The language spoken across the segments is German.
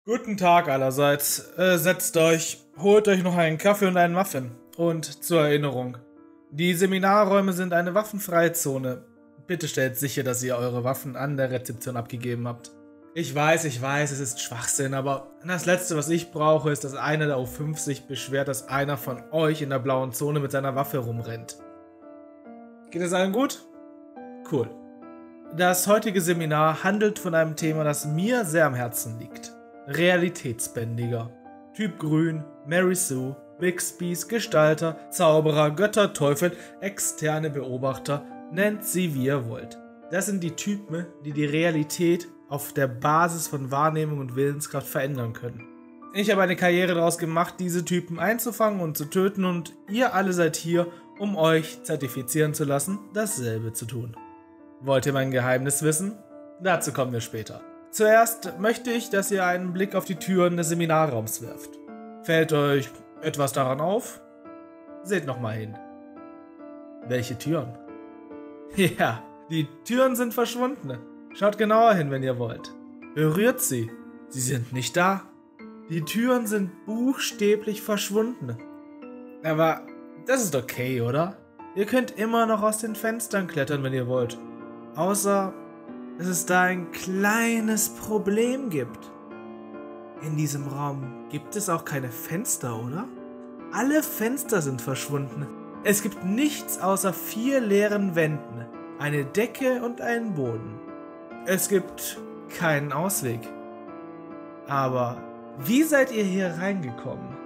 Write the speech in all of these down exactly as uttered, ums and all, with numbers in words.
Guten Tag allerseits. Äh, setzt euch, holt euch noch einen Kaffee und einen Muffin. Und zur Erinnerung, die Seminarräume sind eine waffenfreie Zone. Bitte stellt sicher, dass ihr eure Waffen an der Rezeption abgegeben habt. Ich weiß, ich weiß, es ist Schwachsinn, aber das Letzte, was ich brauche, ist, dass einer der U fünf sich beschwert, dass einer von euch in der blauen Zone mit seiner Waffe rumrennt. Geht es allen gut? Cool. Das heutige Seminar handelt von einem Thema, das mir sehr am Herzen liegt. Realitätsbändiger. Typ Grün, Mary Sue, Bixbys, Gestalter, Zauberer, Götter, Teufel, externe Beobachter, nennt sie wie ihr wollt. Das sind die Typen, die die Realität auf der Basis von Wahrnehmung und Willenskraft verändern können. Ich habe eine Karriere daraus gemacht, diese Typen einzufangen und zu töten, und ihr alle seid hier, um euch zertifizieren zu lassen, dasselbe zu tun. Wollt ihr mein Geheimnis wissen? Dazu kommen wir später. Zuerst möchte ich, dass ihr einen Blick auf die Türen des Seminarraums wirft. Fällt euch etwas daran auf? Seht nochmal hin. Welche Türen? Ja, die Türen sind verschwunden. Schaut genauer hin, wenn ihr wollt. Berührt sie. Sie sind nicht da. Die Türen sind buchstäblich verschwunden. Aber das ist okay, oder? Ihr könnt immer noch aus den Fenstern klettern, wenn ihr wollt. Außer, dass es da ein kleines Problem gibt. In diesem Raum gibt es auch keine Fenster, oder? Alle Fenster sind verschwunden. Es gibt nichts außer vier leeren Wänden, eine Decke und einen Boden. Es gibt keinen Ausweg. Aber wie seid ihr hier reingekommen?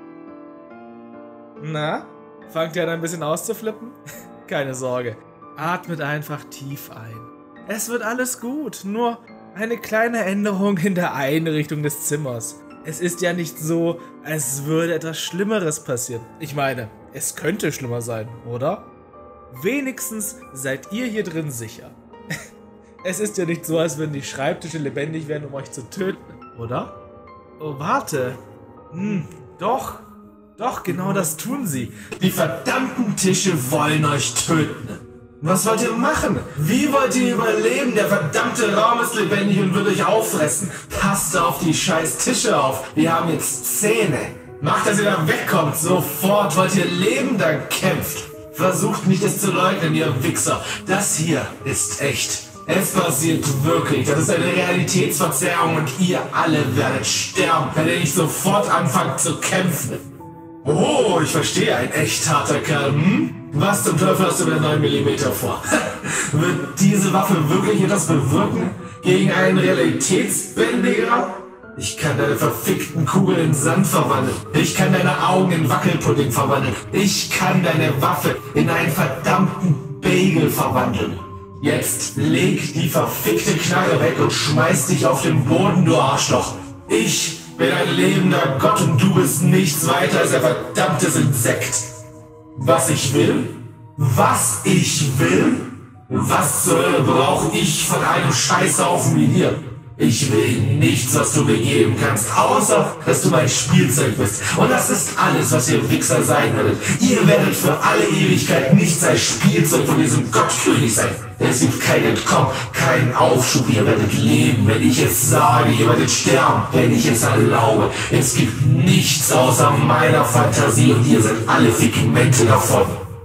Na, fangt ihr an ein bisschen auszuflippen? Keine Sorge, atmet einfach tief ein. Es wird alles gut, nur eine kleine Änderung in der Einrichtung des Zimmers. Es ist ja nicht so, als würde etwas Schlimmeres passieren. Ich meine, es könnte schlimmer sein, oder? Wenigstens seid ihr hier drin sicher. Es ist ja nicht so, als würden die Schreibtische lebendig werden, um euch zu töten, oder? Oh, warte. Hm, doch. Doch, genau das tun sie. Die verdammten Tische wollen euch töten. Was wollt ihr machen? Wie wollt ihr überleben? Der verdammte Raum ist lebendig und wird euch auffressen. Passt auf die scheiß Tische auf. Wir haben jetzt Zähne. Macht, dass ihr da wegkommt. Sofort. Wollt ihr leben? Dann kämpft. Versucht nicht, es zu leugnen, ihr Wichser. Das hier ist echt. Es passiert wirklich. Das ist eine Realitätsverzerrung und ihr alle werdet sterben, wenn ihr nicht sofort anfangt zu kämpfen. Oh, ich verstehe, ein echt harter Kerl, hm? Was zum Teufel hast du mit der neun Millimeter vor? Wird diese Waffe wirklich etwas bewirken? Gegen einen Realitätsbändiger? Ich kann deine verfickten Kugeln in Sand verwandeln. Ich kann deine Augen in Wackelpudding verwandeln. Ich kann deine Waffe in einen verdammten Bagel verwandeln. Jetzt leg die verfickte Knarre weg und schmeiß dich auf den Boden, du Arschloch. Ich bin ein lebender Gott und du bist nichts weiter als ein verdammtes Insekt. Was ich will? Was ich will? Was zur Hölle brauche ich von einem Scheißhaufen wie dir? Ich will nichts, was du mir geben kannst, außer, dass du mein Spielzeug bist. Und das ist alles, was ihr Wichser sein werdet. Ihr werdet für alle Ewigkeit nichts als Spielzeug von diesem Gottkönig sein. Es gibt kein Entkommen, keinen Aufschub. Ihr werdet leben, wenn ich es sage. Ihr werdet sterben, wenn ich es erlaube. Es gibt nichts außer meiner Fantasie und ihr seid alle Figmente davon.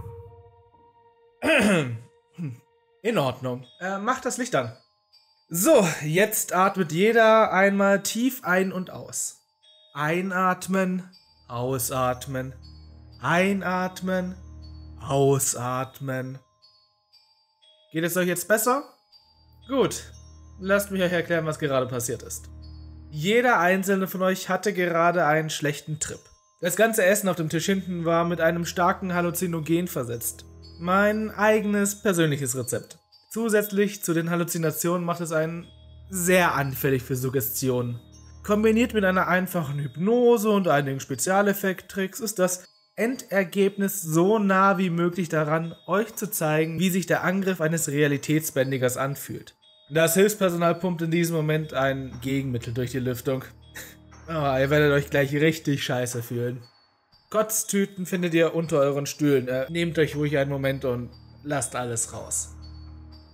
In Ordnung. Äh, macht das Licht an. So, jetzt atmet jeder einmal tief ein und aus. Einatmen, ausatmen, einatmen, ausatmen. Geht es euch jetzt besser? Gut, lasst mich euch erklären, was gerade passiert ist. Jeder einzelne von euch hatte gerade einen schlechten Trip. Das ganze Essen auf dem Tisch hinten war mit einem starken Halluzinogen versetzt. Mein eigenes persönliches Rezept. Zusätzlich zu den Halluzinationen macht es einen sehr anfällig für Suggestionen. Kombiniert mit einer einfachen Hypnose und einigen Spezialeffekt-Tricks ist das Endergebnis so nah wie möglich daran, euch zu zeigen, wie sich der Angriff eines Realitätsbändigers anfühlt. Das Hilfspersonal pumpt in diesem Moment ein Gegenmittel durch die Lüftung. Oh, ihr werdet euch gleich richtig scheiße fühlen. Kotztüten findet ihr unter euren Stühlen. Äh, nehmt euch ruhig einen Moment und lasst alles raus.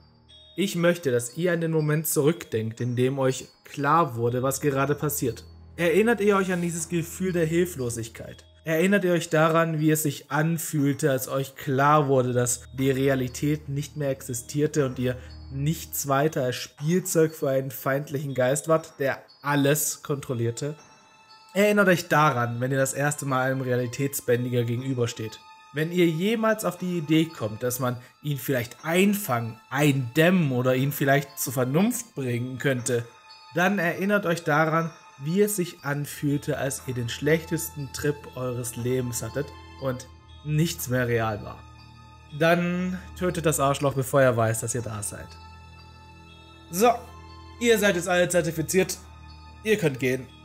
Ich möchte, dass ihr an den Moment zurückdenkt, in dem euch klar wurde, was gerade passiert. Erinnert ihr euch an dieses Gefühl der Hilflosigkeit? Erinnert ihr euch daran, wie es sich anfühlte, als euch klar wurde, dass die Realität nicht mehr existierte und ihr nichts weiter als Spielzeug für einen feindlichen Geist wart, der alles kontrollierte? Erinnert euch daran, wenn ihr das erste Mal einem Realitätsbändiger gegenübersteht. Wenn ihr jemals auf die Idee kommt, dass man ihn vielleicht einfangen, eindämmen oder ihn vielleicht zur Vernunft bringen könnte, dann erinnert euch daran, wie es sich anfühlte, als ihr den schlechtesten Trip eures Lebens hattet und nichts mehr real war. Dann tötet das Arschloch, bevor er weiß, dass ihr da seid. So, ihr seid jetzt alle zertifiziert. Ihr könnt gehen.